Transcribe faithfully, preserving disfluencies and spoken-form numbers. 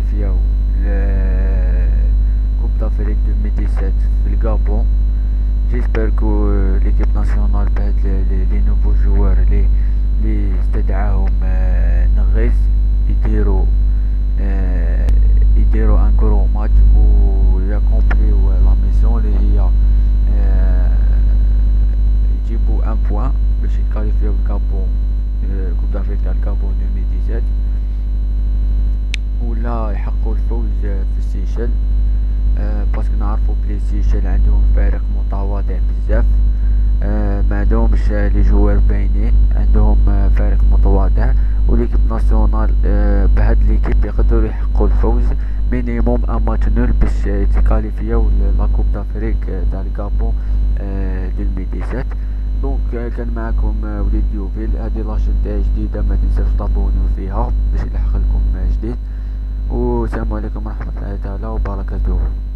يتكاليفياو كوب دافريك ألفين وسبعطاش في الغابون. جيسبر كو ليكيب ناسيونال بهاد لي نوفو جوار لي لي استدعاهم نغيس يديروا يديروا ان كرو ماتش و ياكومبليو لا ميسيون لي هي يجيبوا ان بوان باش يتكاليفياو الغابون كوب دافريك تاع الغابون ألفين وسبعطاش، ولا يحققوا الفوز في السيشل. أه باسكو نعرفوا بلي السيشل عندهم فريق متواضع بزاف، أه ما عندهمش لي جوار باينين، عندهم أه فريق متواضع. وليكيب ناسيونال أه بهاد ليكيب يقدروا يحققوا الفوز مينيموم ان ماتش نول باش يتكاليفياو لا كوب دافريك تاع الغابون أه ألفين وسبعطاش. دونك كان معكم وليد يوفيل. هذه لاشين تاعي جديده، ما تنساوش تابونوا فيها باش يلحق لكم جديد. والسلام عليكم ورحمه الله تعالى وبركاته.